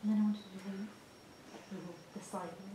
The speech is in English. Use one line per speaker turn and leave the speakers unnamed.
And then I wanted to do the slide.